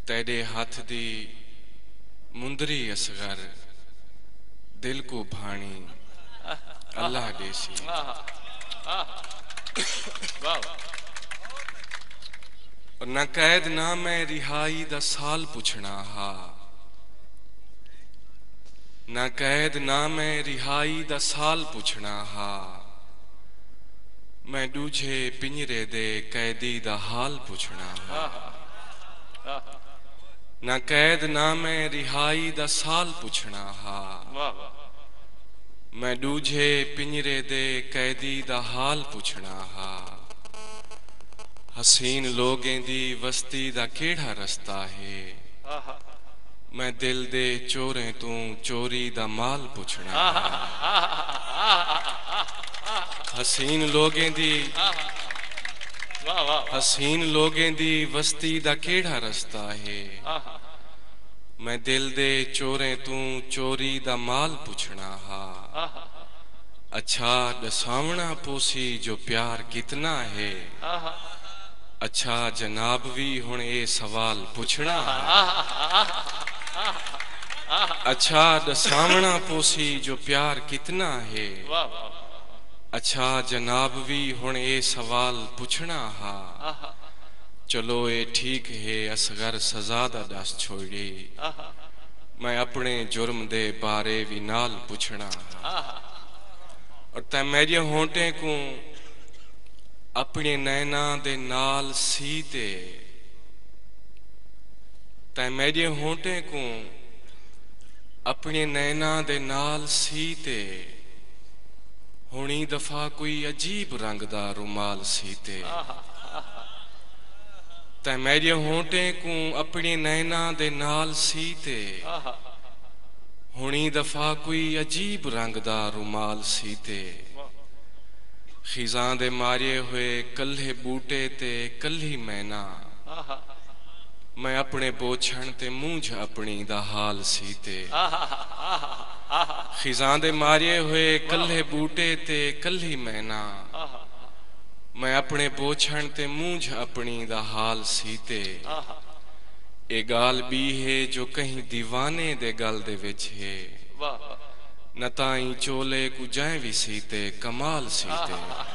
तेरे हाथ दी मुंदरी असगर दिल को भाणी अल्लाह देसी और ना कैद ना मैं रिहाई दा साल पुछना हा ना कैद ना मैं रिहाई दा साल पुछना हा मैं दूजे पिंजरे दे कैदी दा हाल पुछना हा ना कैद ना मैं रिहाई दा साल पुछना हा मैं दूजे पिंजरे दे कैदी दा हाल पुछना हा हसीन लोगें दी वस्ती दा केड़ा रस्ता है मैं दिल दे चोरें तू चोरी दा माल पुछना हा हसीन लोगें दी वस्ती दा केड़ा रस्ता है मैं दिल दे चोरें तू चोरी दा माल पुछना हा अच्छा दसावना पोसी जो प्यार कितना है अच्छा जनाब भी हुण ए सवाल पुछना अच्छा दसावना पोसी जो प्यार कितना है अच्छा जनाब भी हुण ए सवाल पुछना हा चलो ए ठीक है असगर सजा दा दस छोड़ी मैं अपने जुर्म दे बारे भी नाल पुछना हा और तै मेरे होंठे को अपने नैना दे नाल सीते तै मेरे होंठे को अपने नैना दे नाल सीते हुणी दफा कोई अजीब रंग दा रुमाल सीते तै मेरे होंठे को अपने नैना दे नाल सीते हुणी दफा कोई अजीब रंग दा रुमाल सीते खिजां दे मारे हुए कल्हे बूटे ते कल्ही मैना मैं अपने बोछण ते मूंझ अपनी दा हाल सीते खिजां दे मारे हुए कल्हे बूटे ते कल्ही मैना मैं अपने बोछण ते मूंझ अपनी दा हाल सीते ए गाल भी है जो कहीं दीवाने दे गल दे विच है न ताई चोले को जाए भी सीते कमाल सीते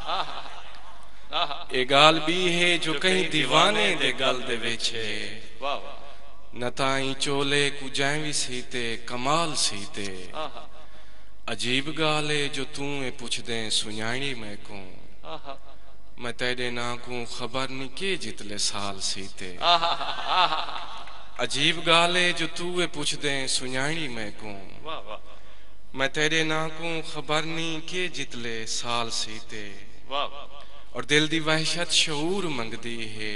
ए गाल भी है जो कहीं दीवाने दे गल दे विच है न ताई चोले को जाए भी सीते कमाल सीते अजीब गाल है जो तू ए पुछ दे सुनाणी मैं को मैं तेरे ना को खबर नहीं के जितले साल सीते अजीब गाल है जो तू ए पुछ दे सुनाणी मैं को मैं तेरे ना को खबर नहीं के जितले साल सीते और दिल दी वहशत शऊर मंगदी है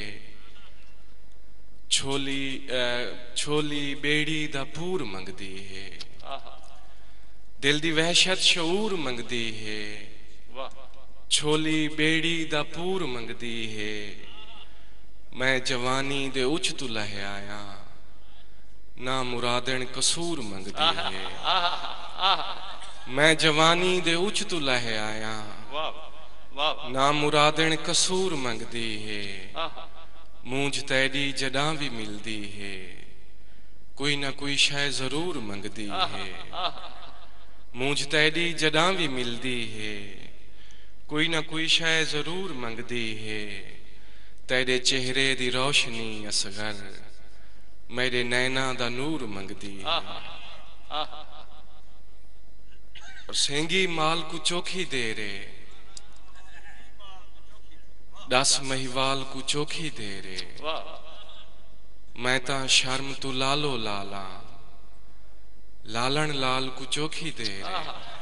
छोली बेड़ी दा पूर मंगदी है दिल दी वहशत शऊर मंगदी है छोली बेड़ी दा पूर मंगदी है मैं जवानी दे उच तू लह आया ना मुरादन कसूर मंगदी है मैं जवानी दे उच तू लह आया ना मुरादन कसूर मंगदी है मूंझ तेरी जड़ा भी मिलदी है कोई ना कोई शय जरूर मंगदी है मूंझ तेरी जड़ा भी मिलदी है कोई ना कोई शय जरूर मंगदी है तेरे चेहरे दी रोशनी असगर मेरे नैना दा नूर मंगदी है और सेंगी माल को चोखी दे रे दस महिवाल को चोखी दे रे मैं ता शर्म तू लालो लाला लालन लाल को चोखी दे रे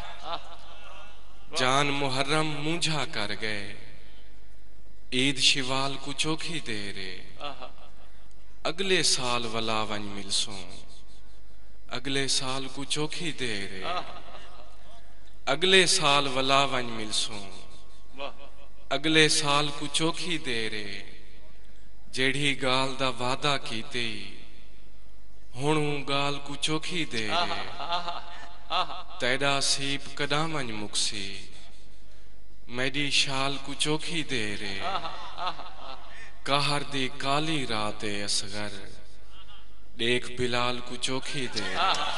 जान मुहर्रम मूंझा कर गए ईद शिवाल को चोखी दे रे अगले साल वला वन मिलसों अगले साल को चोखी दे रे अगले साल वला वन मिलसों अगले साल को चोखी दे रे जेड़ी गाल दा वादा कीते हुण गाल को चोखी दे रे तेरा सीप कदामन मुक्सी मेरी शाल को चोखी दे रे कहर दी काली रात असगर देख बिलाल को चोखी दे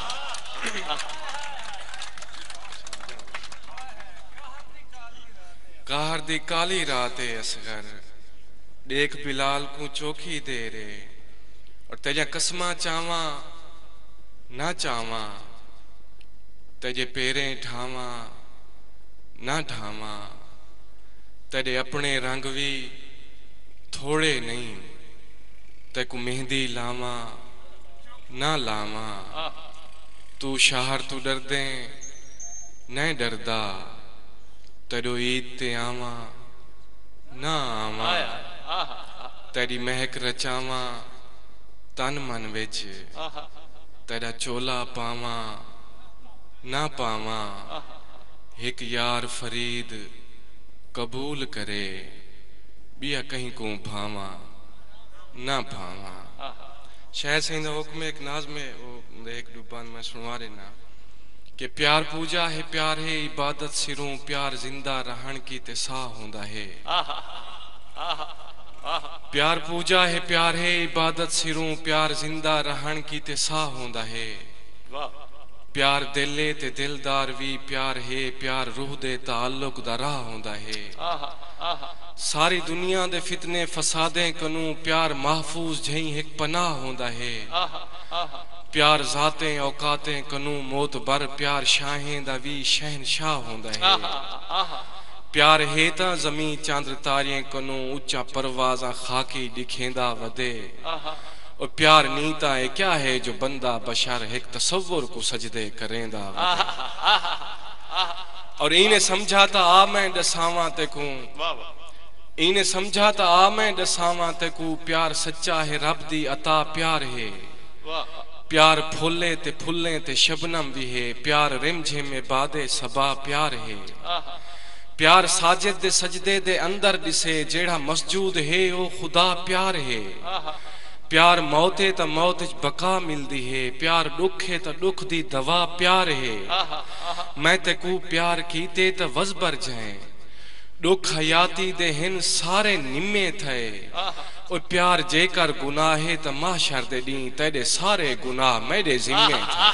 कहर दी काली रात असगर देख बिलाल को चोखी दे रे और तेजा कसमा चावा ना चावा तेजे पेरें ढावा ना ढावा तेरे अपने रंग भी थोड़े नहीं तेकु मेहंदी लावा ना लावा तू शहर तू डर दे न डरदा तेरो ईद ते आवा ना आवा तेरी महक रचावा तन मन विच तेरा चोला पावा ना पावा एक यार फरीद कबूल करे बिया कहीं को भावा ना भावा शायद सही हुक्म एक नाज में वो एक डुबान में सुनवा देना कि प्यार पूजा है प्यार है इबादत सिरों प्यार जिंदा रहन की तिसा होंदा है प्यार पूजा है प्यार है इबादत सिरों प्यार जिंदा रहन की तिसा होंदा है प्यार दिले ते दिलदार भी प्यार है प्यार रूह दे ताल्लुक दा राह होंदा है सारी दुनिया दे फितने फसादे कनू प्यार महफूज जहीं एक पनाह होंदा है प्यार जाते औकाते कनू मौत बर प्यार शाहें दा भी शहनशाह होंदा है प्यार है ता जमी चांद तारियां कनू उच्चा परवाजा खाकी दिखेंदा वदे और प्यार नीता है क्या है जो बंदा बशर एक तसव्वुर को सजदे करेंदा और इन्हें समझाता आ मैं दसावा तेकू इन्हें समझाता आ मैं दसावा तेकू प्यार सच्चा है रब दी अता प्यार है प्यार फुले ते फुले ते शबनम भी है प्यार रिमझे में बादे सबा प्यार है प्यार साजिद दे सजदे दे अंदर दिसे जेड़ा मसजूद है ओ खुदा प्यार है प्यार मौते त मौत बका मिलदी है प्यार दुख है त दुख दी दवा प्यार है मैं तेकू प्यार कीते त वजबर जाए दुख हयाती दे हिन सारे निम्मे थे और प्यार जेकर गुनाह है त माशर दे दी तेरे सारे गुनाह मेरे जिम्मे थे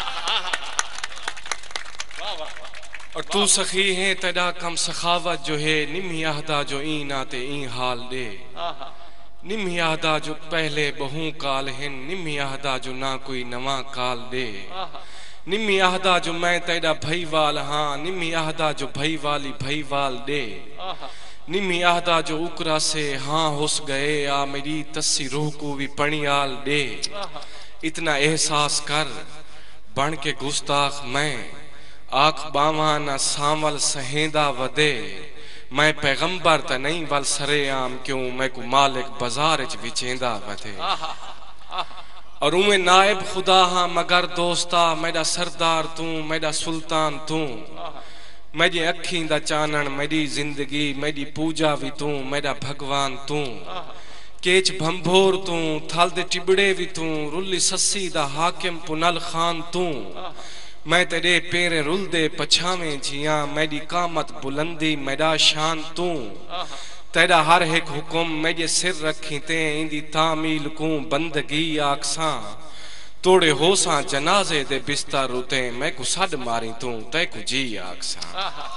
और तू सखी है तेरा कम सखावत जो है निम्मी अहदा जो ई नाते ई हाल दे निम्मी अहदा जो पहले बहु काल है निम्मी अहदा जो ना कोई नवा काल दे निम्मी अहदा जो मैं तेरा भई वाल हाँ निम्मी अहदा जो भई वाली भई वाल दे निम्मी अहदा जो उकरा से हाँ हुस गए आ मेरी तस्सी रूह को भी पणियाल दे इतना एहसास कर बन के गुस्ताख मैं आख बावा न सावल सहेंदा वदे मैं पैगंबर त नहीं वल सरेआम क्यों मैं को मालिक बाजार च विचेंदा वदे और उमे नायब खुदा हाँ मगर दोस्ता मेरा सरदार तू मेरा सुल्तान तू मेरी अखी दा चानन मेरी जिंदगी मेरी पूजा भी तू मेरा भगवान तू केच भंभोर तू थल दे टिबड़े भी तू रुली सस्सी दा हाकिम पुनल खान तू मैं तेरे पेरे रुल दे पछावे जिया मेरी कामत बुलंदी मेरा शान तू तेरा हर एक हुक्म मेरे सिर रखी ते इंदी तामील को बंदगी आखसा तोड़े होसा जनाजे दे बिस्तर उते मैं को सड मारी तू ते को जी आखसा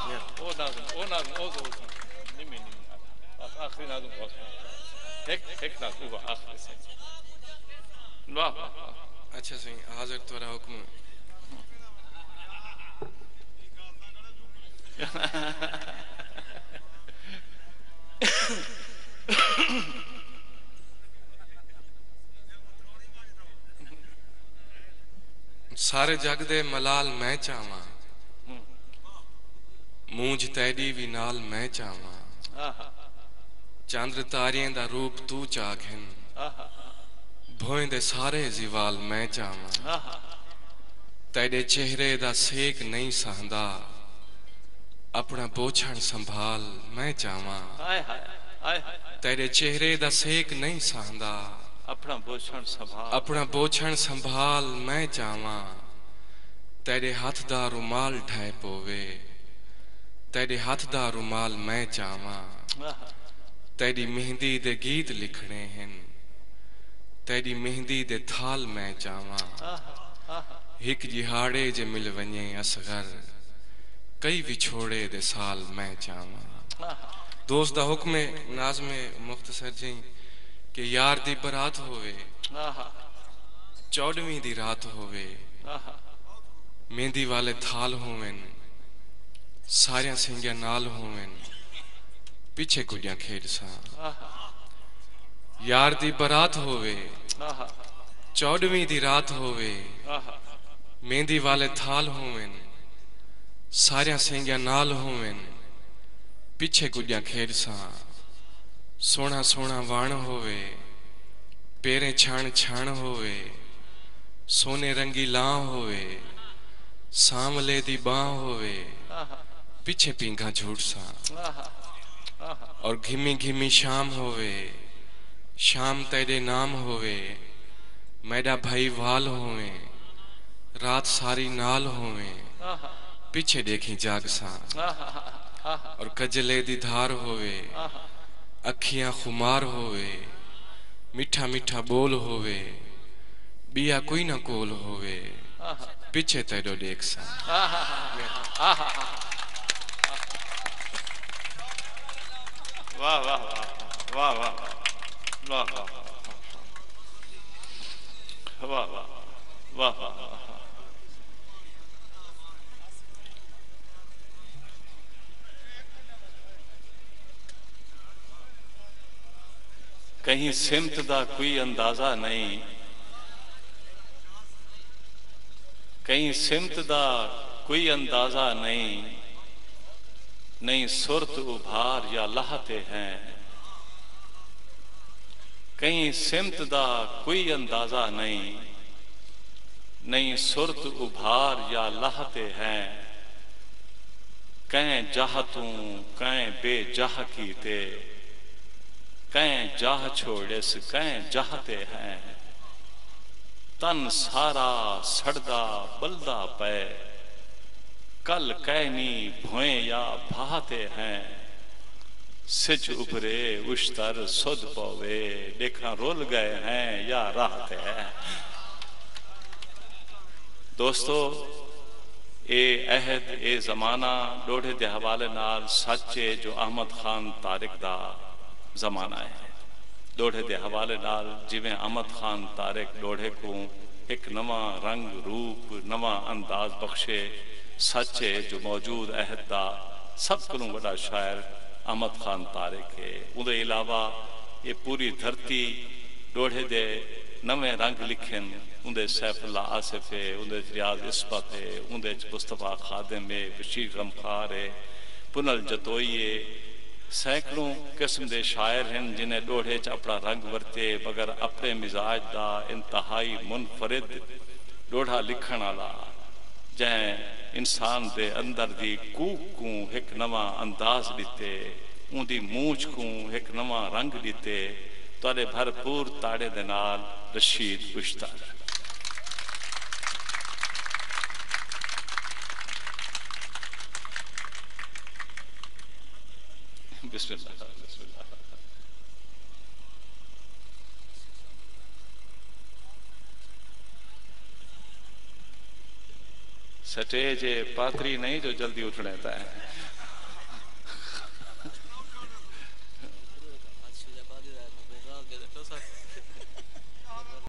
अच्छा सही हाजिर तोरा हुक्म सारे जग दे मलाल मैं चावा मूंझ तैडी भी नाल मैं चावा चंद्र तारियां दा रूप तू चाघन भोए दे सारे जिवाल मैं चावा तेरे चेहरे दा सेक नहीं सहंदा अपना बोछण संभाल मैं चावा तेरे चेहरे दा सेक नहीं सहंदा अपना बोछण संभाल मैं चावा तेरे हाथ दा रुमाल ढाए पोवे तेरे हाथ दा रुमाल मैं चावा तेरी मेहंदी दे गीत लिखने हैं तेरी मेहंदी दे थाल मैं चावा हिक जिहाड़े जे मिल वने असगर कई विछोड़े दे साल मैं चावा। दोस्त दा हुक्म नाज़्म मुख्तसर जी कि यार दी बरात होवे 14वीं दी रात होवे मेहंदी वाले थाल होवेन सारियां सिंगियां नाल होवेन पीछे कुड़ियां खेड सा। यार दी बरात होवे 14वीं दी रात होवे मेहंदी वाले थाल होवेन सारियां सिंगियां नाल होवेन पीछे कुड़ियां खेड सा। सोना सोना वाण होवे पेरे छाण छाण होवे सोने रंगी लां होवे सांवले दी बां होवे पीछे पींघा झूठ सा। और घिमी घिमी शाम होवे शाम तेरे नाम होवे मैडा भाई वाल होवे रात सारी नाल होवे पीछे देखी जाग सा। और कजले दी धार होवे अखियां खुमार होवे मीठा मीठा बोल होवे बिया कोई ना कोल होवे पीछे तेरो देख सा। वाह वाह वाह वाह वाह वाह वाह वाह वाह। कहीं सिमत दा कोई अंदाजा नहीं कहीं सिमत दा कोई अंदाजा नहीं नहीं सुरत उभार या लाहते हैं। कहीं सिमत दा कोई अंदाजा नहीं नहीं सुरत उभार या लाहते हैं। कहीं जाहतूं कहीं बेजाह कीते कहीं जाह छोड़िस कहीं जाहते हैं। तन सारा सड़दा बलदा पे कल कहनी भोए या भाते हैं। सिज उभरे उश्तर सुध पवे देखा रोल गए हैं या राहते हैं। दोस्तों ए अहद ए जमाना डोढ़े दे हवाले नाल सच्चे जो अहमद खान तारिक दा जमाना है। डोढ़े दे हवाले नाल जिवें अहमद खान तारिक डोढ़े को एक नवा रंग रूप नवा अंदाज बख्शे सच्चे जो मौजूद अहद दा सब को बड़ा शायर अहमद खान तारिक है। उदे अलावा ये पूरी धरती डोढ़े दे नवे रंग लिखन उन्दे सैफुल्ला आसिफ है उन्दे रियाज इस्बत है उन्दे मुस्तफा खादिम है बशीर गमखार है पुनल जतोई है। सैकड़ों किस्म के शायर हैं जिन्हें डोढ़े च अपना रंग वरते मगर अपने मिजाज का इंतहाई मुनफरिद डोढ़ा लिखण वाला जै इंसान दे अंदर दी कूक को एक नवा अंदाज दिते उनकी मूछ को एक नवा रंग दिते तुहाडे भरपूर ताड़े दे नाल रशीद कुश्ता। बिस्मिल्लाह बिस्मिल्लाह। स्टेज पाथरी नहीं जो जल्दी उठने है।